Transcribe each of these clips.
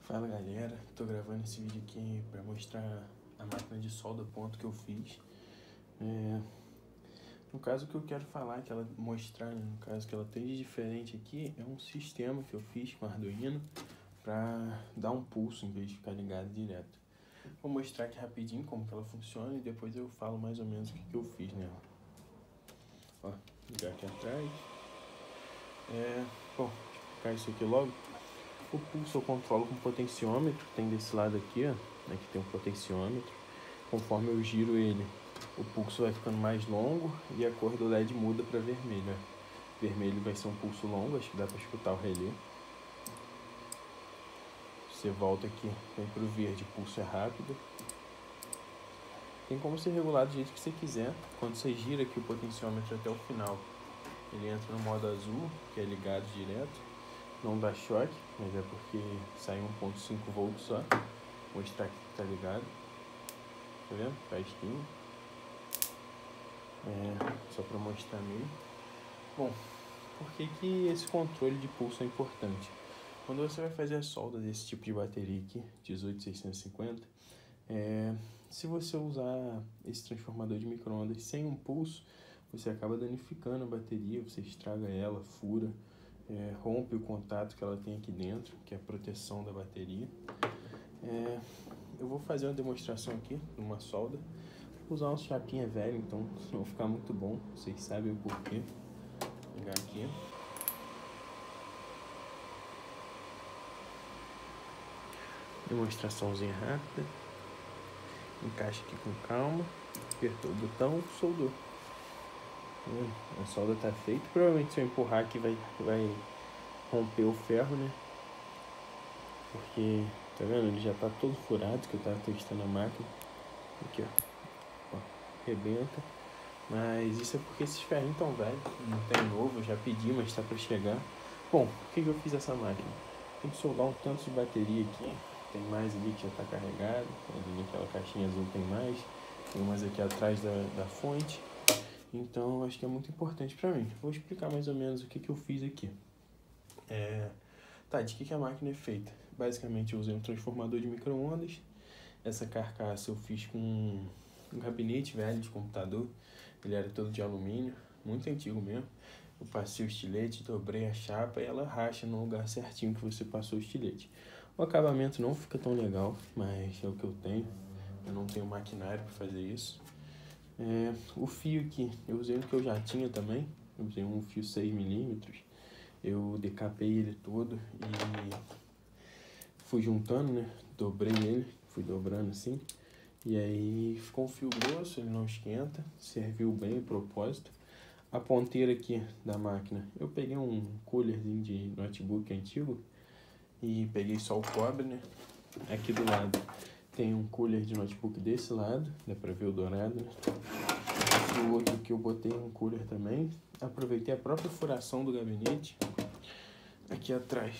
Fala galera, tô gravando esse vídeo aqui para mostrar a máquina de solda ponto que eu fiz. No caso, o que eu quero falar, que ela mostrar, né, no caso que ela tem de diferente aqui, é um sistema que eu fiz com Arduino para dar um pulso em vez de ficar ligado direto. Vou mostrar aqui rapidinho como que ela funciona e depois eu falo mais ou menos o que eu fiz nela. Ó, ligar aqui atrás. Bom, vou explicar isso aqui logo. O pulso eu controlo com potenciômetro, tem desse lado aqui, ó, aqui tem um potenciômetro. Conforme eu giro ele, o pulso vai ficando mais longo e a cor do LED muda para vermelho. Vermelho vai ser um pulso longo, acho que dá para escutar o relé. Você volta aqui, vem para o verde, o pulso é rápido. Tem como ser regulado do jeito que você quiser. Quando você gira aqui o potenciômetro até o final, ele entra no modo azul, que é ligado direto. Não dá choque, mas é porque sai 1.5 volts só. Vou mostrar aqui que tá ligado. Tá vendo? Fresquinho. Só para mostrar mesmo. Bom, por que esse controle de pulso é importante? Quando você vai fazer a solda desse tipo de bateria aqui, 18650, se você usar esse transformador de micro-ondas sem um pulso, você acaba danificando a bateria, você estraga ela, fura, rompe o contato que ela tem aqui dentro, que é a proteção da bateria. Eu vou fazer uma demonstração aqui, numa solda. Vou usar uma chapinha velha, então não vai ficar muito bom, vocês sabem o porquê. Vou pegar aqui. Demonstraçãozinha rápida. Encaixa aqui com calma. Apertou o botão, soldou. A solda está feita. Provavelmente se eu empurrar aqui vai romper o ferro, né? Porque, tá vendo? Ele já tá todo furado, que eu tava testando a máquina. Aqui, ó. Rebenta. Mas isso é porque esses ferrinhos estão velhos. Não tem novo, eu já pedi, mas tá para chegar. Bom, por que eu fiz essa máquina? Tem que soldar um tanto de bateria aqui. Tem mais ali que já tá carregado. Ali naquela caixinha azul tem mais. Tem umas aqui atrás da fonte. Então acho que é muito importante para mim. Vou explicar mais ou menos o que eu fiz aqui. De que a máquina é feita? Basicamente eu usei um transformador de micro-ondas. Essa carcaça eu fiz com um gabinete velho de computador. Ele era todo de alumínio, muito antigo mesmo. Eu passei o estilete, dobrei a chapa e ela racha no lugar certinho que você passou o estilete. O acabamento não fica tão legal, mas é o que eu tenho. Eu não tenho maquinário para fazer isso. O fio aqui, eu usei o que eu já tinha também. Eu usei um fio 6mm. Eu decapei ele todo e fui juntando, né? Dobrei ele, fui dobrando assim. E aí ficou um fio grosso, ele não esquenta, serviu bem o propósito. A ponteira aqui da máquina, eu peguei um coolerzinho de notebook antigo e peguei só o cobre, né? Aqui do lado tem um cooler de notebook desse lado, dá pra ver o dourado, né? O outro que eu botei um cooler também. Aproveitei a própria furação do gabinete. Aqui atrás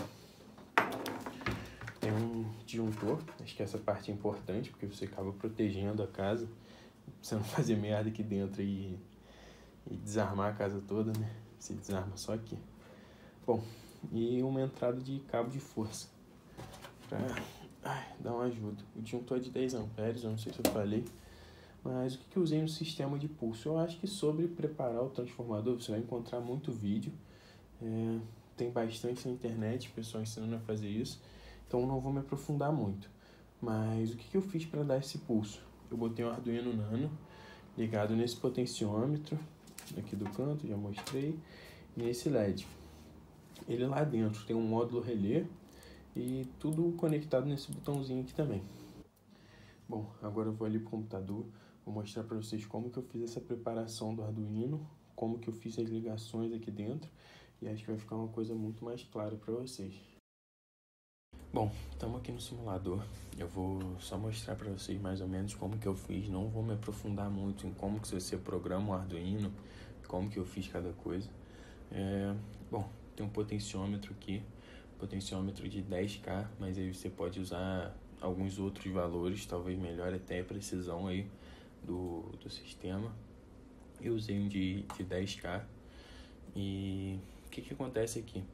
tem um disjuntor, acho que essa parte é importante, porque você acaba protegendo a casa, pra você não fazer merda aqui dentro e desarmar a casa toda, né? Você desarma só aqui. Bom, e uma entrada de cabo de força pra dar uma ajuda. O disjuntor é de 10 amperes, eu não sei se eu falei, mas o que eu usei no sistema de pulso? Eu acho que sobre preparar o transformador você vai encontrar muito vídeo, tem bastante na internet, pessoal ensinando a fazer isso, então não vou me aprofundar muito. Mas o que eu fiz para dar esse pulso? Eu botei um Arduino Nano ligado nesse potenciômetro, aqui do canto, já mostrei, e nesse LED. Ele lá dentro tem um módulo relé e tudo conectado nesse botãozinho aqui também. Bom, agora eu vou ali pro computador, vou mostrar para vocês como que eu fiz essa preparação do Arduino, como que eu fiz as ligações aqui dentro, e acho que vai ficar uma coisa muito mais clara para vocês. Bom, estamos aqui no simulador. Eu vou só mostrar para vocês mais ou menos como que eu fiz. Não vou me aprofundar muito em como que você programa o Arduino, como que eu fiz cada coisa. Bom, tem um potenciômetro aqui, potenciômetro de 10K, mas aí você pode usar alguns outros valores, talvez melhore até a precisão aí do sistema. Eu usei um de 10K e o que acontece aqui?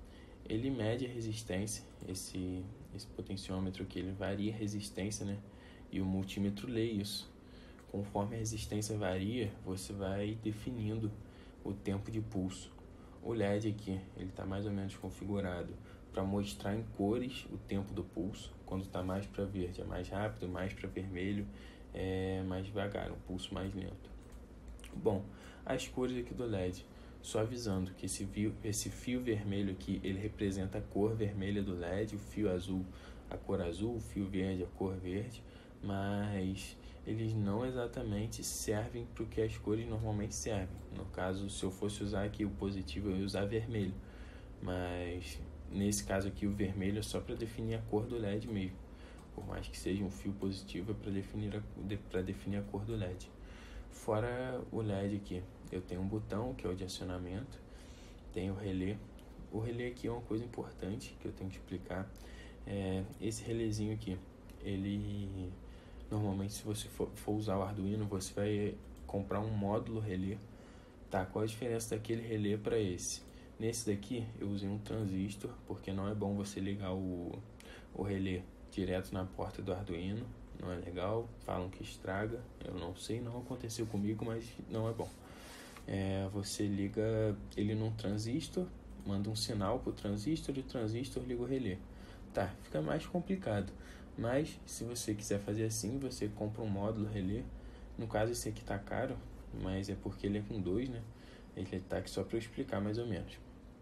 ele mede a resistência, esse potenciômetro aqui, ele varia a resistência, né? E o multímetro lê isso. Conforme a resistência varia, você vai definindo o tempo de pulso. O LED aqui, ele está mais ou menos configurado para mostrar em cores o tempo do pulso. Quando está mais para verde é mais rápido, mais para vermelho é mais devagar, um pulso mais lento. Bom, as cores aqui do LED, só avisando que esse fio vermelho aqui, ele representa a cor vermelha do LED, o fio azul a cor azul, o fio verde a cor verde, mas eles não exatamente servem para o que as cores normalmente servem. No caso, se eu fosse usar aqui o positivo, eu ia usar vermelho, mas nesse caso aqui o vermelho é só para definir a cor do LED mesmo, por mais que seja um fio positivo, é para definir a cor do LED. Fora o LED aqui, eu tenho um botão que é o de acionamento, tenho o relé. O relé aqui é uma coisa importante que eu tenho que explicar. Esse relézinho aqui, ele normalmente, se você for usar o Arduino, você vai comprar um módulo relé. Tá, qual a diferença daquele relé para esse? Nesse daqui eu usei um transistor, porque não é bom você ligar o relé direto na porta do Arduino, não é legal, falam que estraga, eu não sei, não aconteceu comigo, mas não é bom. Você liga ele num transistor, manda um sinal pro transistor e o transistor liga o relé. Tá, fica mais complicado, mas se você quiser fazer assim, você compra um módulo relé. No caso esse aqui tá caro, mas é porque ele é com 2, né? Ele tá aqui só para eu explicar mais ou menos.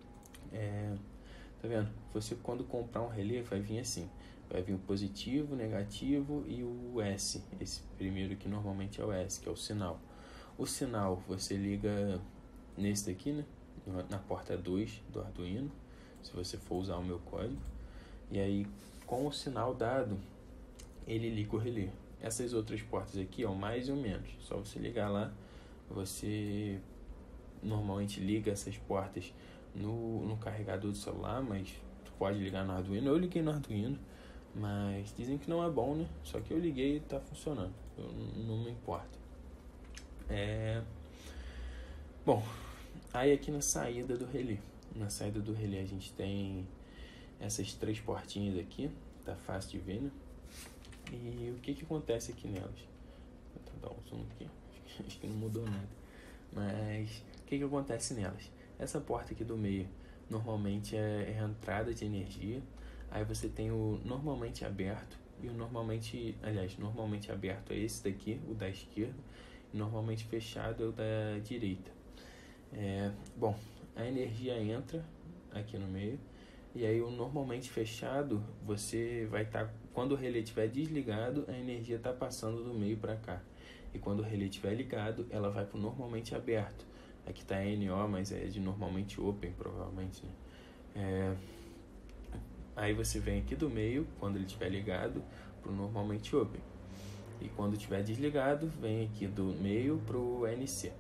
Tá vendo? Você quando comprar um relé vai vir assim, vai vir o positivo, o negativo e o S. Esse primeiro aqui normalmente é o S, que é o sinal. O sinal você liga nesse daqui, né? Na porta 2 do Arduino, se você for usar o meu código. E aí, com o sinal dado, ele liga o relé. Essas outras portas aqui, ó, mais ou menos. Só você ligar lá, você normalmente liga essas portas no carregador do celular, mas tu pode ligar no Arduino. Eu liguei no Arduino, mas dizem que não é bom, né? Só que eu liguei e tá funcionando. Não me importa. Bom, aí aqui na saída do relé. Na saída do relé a gente tem essas 3 portinhas aqui, tá fácil de ver, né? E o que acontece aqui nelas? Vou dar um zoom aqui, acho que não mudou nada. Mas o que acontece nelas? Essa porta aqui do meio normalmente é a entrada de energia. Aí você tem o normalmente aberto e o normalmente aberto é esse daqui, o da esquerda, e normalmente fechado é o da direita. Bom, a energia entra aqui no meio. E aí o normalmente fechado, você vai estar, quando o relé estiver desligado, a energia está passando do meio para cá. E quando o relé estiver ligado, ela vai para o normalmente aberto. Aqui está NO, mas é de normalmente open, provavelmente, né? Aí você vem aqui do meio, quando ele estiver ligado, para o normalmente open. E quando estiver desligado, vem aqui do meio para o NC.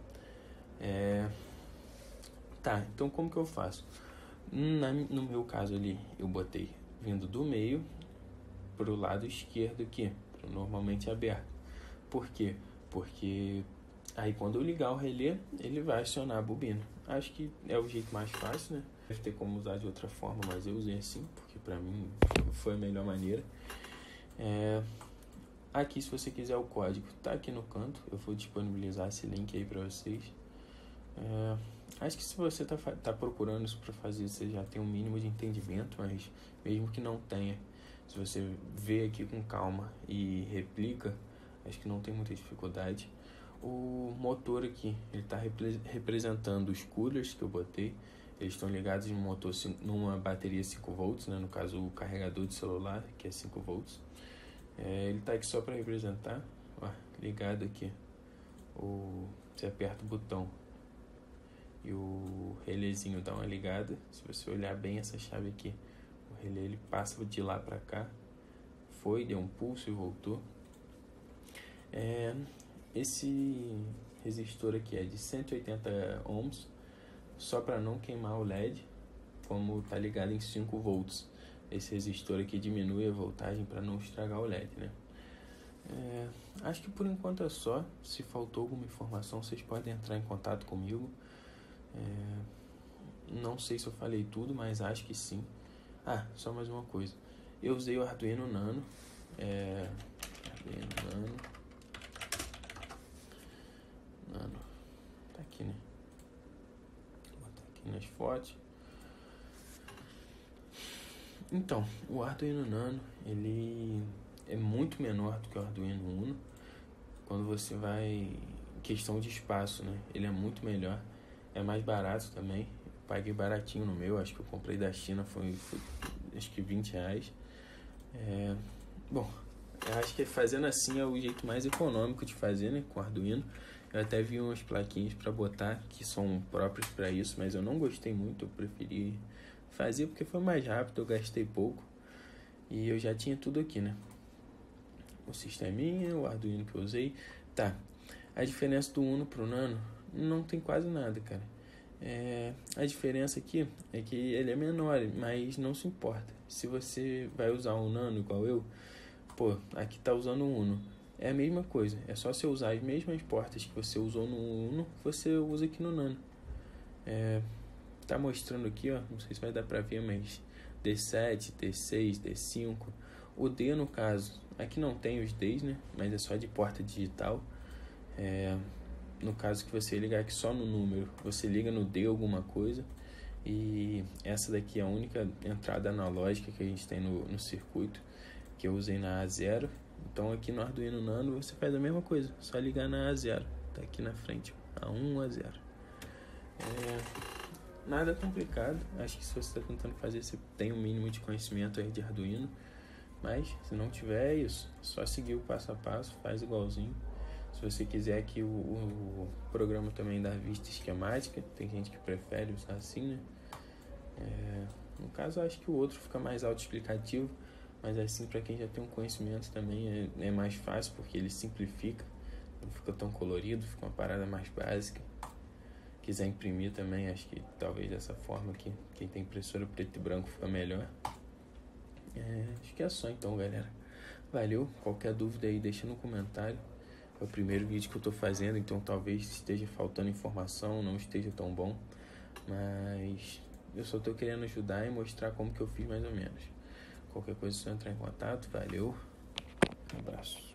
Tá, então como que eu faço? No meu caso ali, eu botei vindo do meio para o lado esquerdo aqui, pro normalmente aberto. Por quê? Porque aí quando eu ligar o relé, ele vai acionar a bobina. Acho que é o jeito mais fácil, né? Deve ter como usar de outra forma, mas eu usei assim, porque pra mim foi a melhor maneira. Aqui, se você quiser o código, tá aqui no canto. Eu vou disponibilizar esse link aí pra vocês. Acho que se você tá procurando isso para fazer, você já tem um mínimo de entendimento, mas mesmo que não tenha, se você vê aqui com calma e replica, acho que não tem muita dificuldade. O motor aqui, ele está representando os coolers que eu botei. Eles estão ligados em numa bateria 5 volts, né? No caso o carregador de celular, que é 5 volts. Ele está aqui só para representar. Ó, ligado aqui. Você aperta o botão e o relézinho dá uma ligada. Se você olhar bem essa chave aqui, o relé ele passa de lá para cá, deu um pulso e voltou. Esse resistor aqui é de 180 ohms, só para não queimar o LED, como tá ligado em 5 volts. Esse resistor aqui diminui a voltagem para não estragar o LED, né? Acho que por enquanto é só. Se faltou alguma informação, vocês podem entrar em contato comigo. Não sei se eu falei tudo, mas acho que sim. Ah, só mais uma coisa. Eu usei o Arduino Nano. Arduino Nano. Tá aqui, né? Vou botar aqui nas fotos. Então, o Arduino Nano, ele é muito menor do que o Arduino Uno. Quando você vai... questão de espaço, né? Ele é muito melhor. É mais barato também. Paguei baratinho no meu. Acho que eu comprei da China. Foi acho que R$20. Bom, eu acho que fazendo assim é o jeito mais econômico de fazer, né? Com Arduino. Eu até vi umas plaquinhas para botar que são próprias para isso, mas eu não gostei muito. Eu preferi fazer porque foi mais rápido. Eu gastei pouco. E eu já tinha tudo aqui, né? O sisteminha, o Arduino que eu usei. Tá. A diferença do Uno pro Nano não tem quase nada, cara. A diferença aqui é que ele é menor, mas não se importa. Se você vai usar um Nano igual eu, pô, aqui tá usando um Uno. É a mesma coisa. É só você usar as mesmas portas que você usou no Uno, você usa aqui no Nano. Tá mostrando aqui, ó. Não sei se vai dar pra ver, mas D7, D6, D5. O D, no caso, aqui não tem os Ds, né? Mas é só de porta digital. No caso que você ligar aqui só no número, você liga no D alguma coisa. E essa daqui é a única entrada analógica que a gente tem no circuito, que eu usei na A0. Então aqui no Arduino Nano você faz a mesma coisa, só ligar na A0. Tá aqui na frente, A1, A0. Nada complicado. Acho que se você está tentando fazer, você tem um mínimo de conhecimento aí de Arduino. Mas se não tiver, é isso. É só seguir o passo a passo, faz igualzinho. Se você quiser aqui o programa também dá vista esquemática, tem gente que prefere usar assim, né? No caso, eu acho que o outro fica mais autoexplicativo, mas assim, para quem já tem um conhecimento também é mais fácil, porque ele simplifica, não fica tão colorido, fica uma parada mais básica. Quiser imprimir também, acho que talvez dessa forma aqui, quem tem impressora preto e branco fica melhor. Acho que é só então, galera. Valeu, qualquer dúvida aí deixa no comentário. É o primeiro vídeo que eu tô fazendo, então talvez esteja faltando informação, não esteja tão bom, mas eu só tô querendo ajudar e mostrar como que eu fiz mais ou menos. Qualquer coisa é só entrar em contato. Valeu, um abraço.